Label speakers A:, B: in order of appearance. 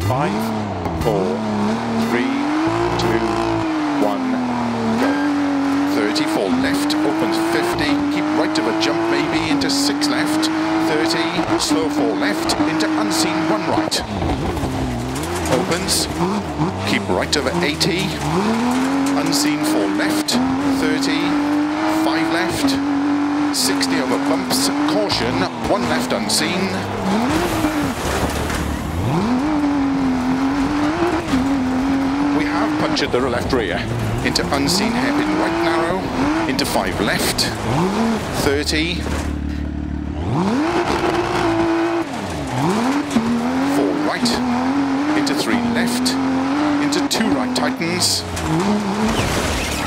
A: 5, 4, 3, 2, 1, go. 30, full left, opens 50, keep right of a jump maybe into 6 left, 30, slow 4 left, into unseen 1 right. Opens, keep right over 80, unseen 4 left, 30, 5 left, 60 over bumps, caution, 1 left unseen. We have punctured the left rear, into unseen hairpin right narrow, into 5 left, 30, 4 right, into 3 left, into 2 right tightens,